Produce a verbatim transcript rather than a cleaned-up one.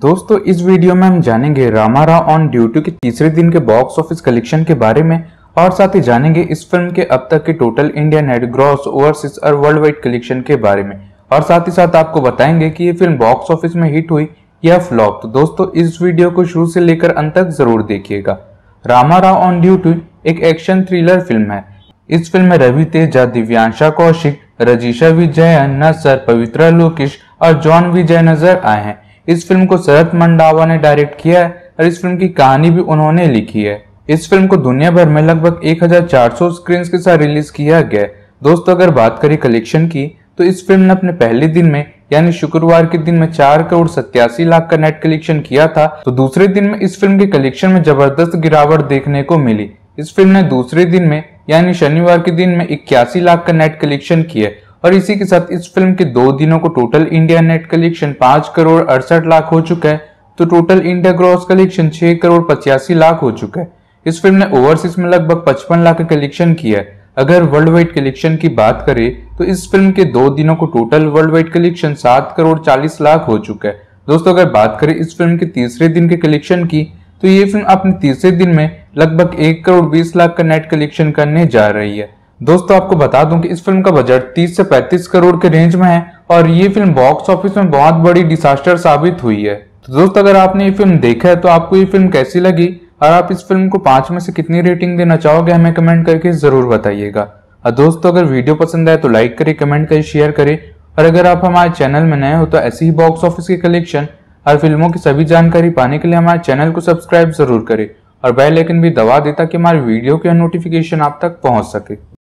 दोस्तों इस वीडियो में हम जानेंगे रामाराव ऑन ड्यूटी के तीसरे दिन के बॉक्स ऑफिस कलेक्शन के बारे में और साथ ही जानेंगे इस फिल्म के अब तक के total India net gross, overseas और वर्ल्ड वाइड कलेक्शन के बारे में और साथ ही साथ आपको बताएंगे कि ये फिल्म बॉक्स ऑफिस में हिट हुई या फ्लॉप। तो दोस्तों इस वीडियो को शुरू से लेकर अंत तक जरूर देखिएगा। रामाराव ऑन ड्यूटी एक एक्शन थ्रिलर फिल्म है। इस फिल्म में रवि तेजा, दिव्यांशा कौशिक, रजिशा विजयन, नसर, पवित्रा लोकेश और जॉन विजय नजर आए हैं। इस फिल्म को शरत मंडावा ने डायरेक्ट किया है और इस फिल्म की कहानी भी उन्होंने लिखी है। इस फिल्म को दुनिया भर में लगभग एक हज़ार चार सौ स्क्रीन के साथ रिलीज किया गया है। दोस्तों अगर बात करें कलेक्शन की तो इस फिल्म ने अपने पहले दिन में यानी शुक्रवार के दिन में चार करोड़ सत्तासी लाख का नेट कलेक्शन किया था, तो दूसरे दिन में इस फिल्म के कलेक्शन में जबरदस्त गिरावट देखने को मिली। इस फिल्म ने दूसरे दिन में यानी शनिवार के दिन में इक्यासी लाख का नेट कलेक्शन किया और इसी के साथ इस फिल्म के दो दिनों को टोटल इंडिया नेट कलेक्शन पांच करोड़ अड़सठ लाख हो चुका है, तो टोटल इंडिया ग्रॉस कलेक्शन छह करोड़ पचासी लाख हो चुका है। इस फिल्म ने ओवरसीज में लगभग पचपन लाख का कलेक्शन किया है। अगर वर्ल्ड वाइड कलेक्शन की बात करें तो इस फिल्म के दो दिनों को टोटल वर्ल्ड वाइड कलेक्शन सात करोड़ चालीस लाख हो चुका है। दोस्तों अगर बात करें इस फिल्म के तीसरे दिन के कलेक्शन की तो ये फिल्म अपने तीसरे दिन में लगभग एक करोड़ बीस लाख का नेट कलेक्शन करने जा रही है। दोस्तों आपको बता दूं कि इस फिल्म का बजट तीस से पैंतीस करोड़ के रेंज में है और ये फिल्म बॉक्स ऑफिस में बहुत बड़ी डिजास्टर साबित हुई है। तो दोस्तों अगर आपने ये फिल्म देखा है तो आपको ये फिल्म कैसी लगी और आप इस फिल्म को पांच में से कितनी रेटिंग देना चाहोगे हमें कमेंट करके जरूर बताइएगा। और दोस्तों अगर वीडियो पसंद आए तो लाइक करें, कमेंट करें, शेयर करें और अगर आप हमारे चैनल में नए हो तो ऐसी ही बॉक्स ऑफिस के कलेक्शन और फिल्मों की सभी जानकारी पाने के लिए हमारे चैनल को सब्सक्राइब जरूर करें और बेल आइकन भी दबा दें ताकि हमारी वीडियो की नोटिफिकेशन आप तक पहुंच सके।